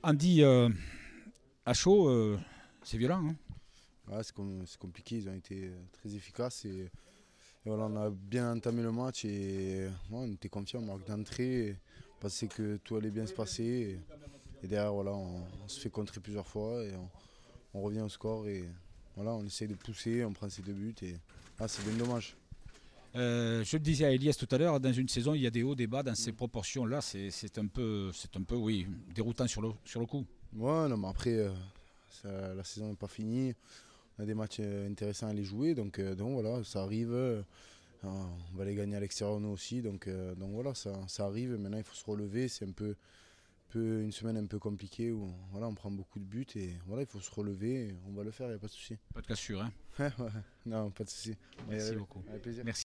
Andy, à chaud, c'est violent, hein. Ouais, c'est compliqué, ils ont été très efficaces et voilà, on a bien entamé le match et ouais, on était confiants, on marque d'entrée, on pensait que tout allait bien se passer et derrière voilà, on se fait contrer plusieurs fois et on revient au score et voilà, on essaye de pousser, on prend ses deux buts et c'est bien dommage. Je le disais à Elias tout à l'heure, dans une saison, il y a des hauts, des bas. Dans ces proportions-là, c'est un peu, oui, déroutant sur le coup. Ouais, non, mais après, la saison n'est pas finie, on a des matchs intéressants à les jouer donc voilà, ça arrive. On va les gagner à l'extérieur nous aussi, donc voilà, ça arrive. Maintenant, il faut se relever. C'est une semaine un peu compliquée où voilà, on prend beaucoup de buts et voilà, il faut se relever. Et on va le faire, il n'y a pas de souci. Pas de cassure, hein. Ouais, ouais, non, pas de souci. On va y Merci arriver. beaucoup. Avec plaisir. Merci.